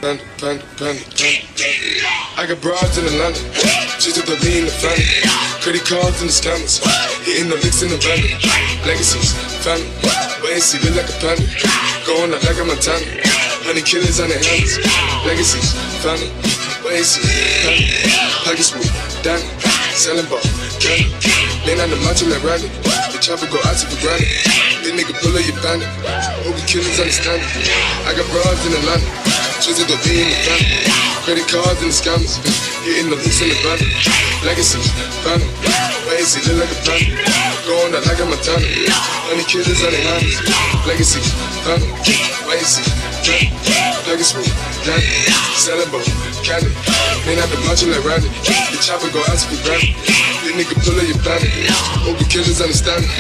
Panda. I got broads in Atlanta, just to be in the family. Credit cards and the scammers, hitting the licks in the van. Legacies, family, wait and see, look like a panda. Going out like a Montana, 100 killers on their hands. Legacies, family, wait and see, family. Pockets smooth, Danny, selling ball, candy. Lean on the macho like Randy, the chopper go out to for granted. This nigga pull up your bandit, hope the killers understand it. I got broads in Atlanta, just to be in the family. Credit cards and the scammers, hitting the licks in the van. Legacies, family, wait and see, look like a panda. Going out like a Montana, 100 killers on their hands. Legacies, family, wait and see, family. Pockets smooth, Danny, selling ball, candy. Lean out the macho like Randy, the chopper go out to for granted. This nigga pull up your bandit, hope the killers understand it.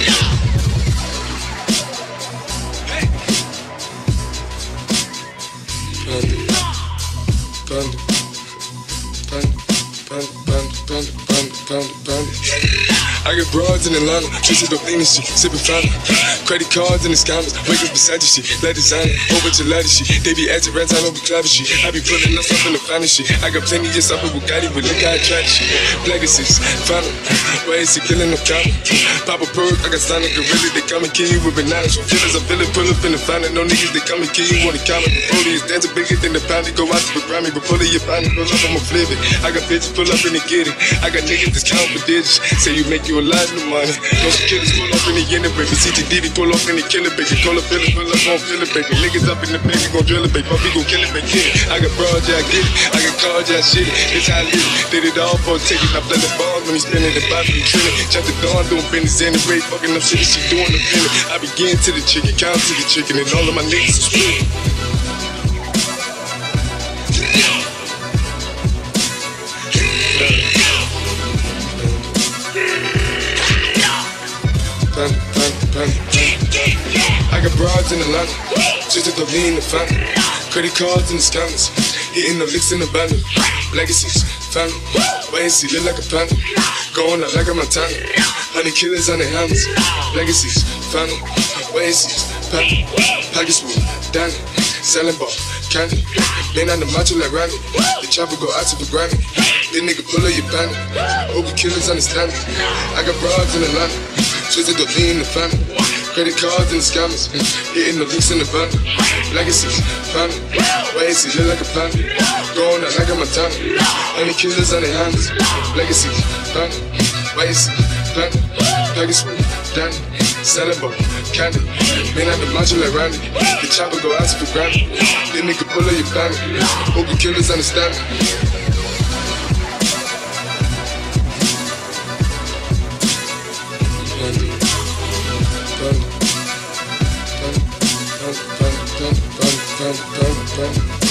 Panda. I got broads in Atlanta, twisted up in the shit, sippin' Fanta. Credit cards and the scammers, wake up beside the shit, let designer, whole bunch of ladder shit. They be acting rats, I don't be clapping shit. I be pulling us up in the finest shit. I got plenty just up with Bugatti, but look how I try this shit. Legacies, final, why is he killing no comma? Pop a perk, I got Sonic Gorilla, they come and kill you with bananas. Killers, I feel it, pull up in the finest. No niggas, they come and kill you on the counter. Brody is dancing bigger than the pound, go out to the Grammy, but pull it, you find it, pull up, I'ma flip it. I got bitches, pull up and they get it. I got niggas that's count for digits, say you make you a lot of money. No killers pull up in the end of baby. CTD pull up in the killer baby. Call up Philip, pull up on Philip baby. Niggas up in the baby, gon' drill it baby. Puppy gon' kill it baby, get it. I got broads, yeah I get it. I got cards, yeah I shit it. It's how I live it. Did it all for a ticket. I play the ball when he spinning the body, he trilling. Chop the dawn, doing business anyway. Fucking up shit, she doing the feeling. I begin to the chicken, count to the chicken, and all of my niggas are split. I got broads in Atlanta, just to be in the family. Credit cards and the scammers, hitting the licks in the van. Legacies, family, wait and see, look like a panda. Going out like a Montana, 100 killers on their hands. Legacies, family, wait and see, family. Pockets smooth, Danny, selling ball, candy. Lean on the macho like Randy, the chopper go out to for granted. This nigga pull up your bandit, hope the killers understand it. I got broads in Atlanta, just to be in the family. Credit cards and the scammers, hitting the licks in the van. Legacies, family, wait and see, look like a panda. Going out like a Montana, 100 killers on their hands. Legacies, family, wait and see, family. Pockets smooth, Danny, selling ball, candy. Lean out the macho like Randy, the chopper go out to for granted. This nigga pull up your bandit, hope the killers understand it. Panda.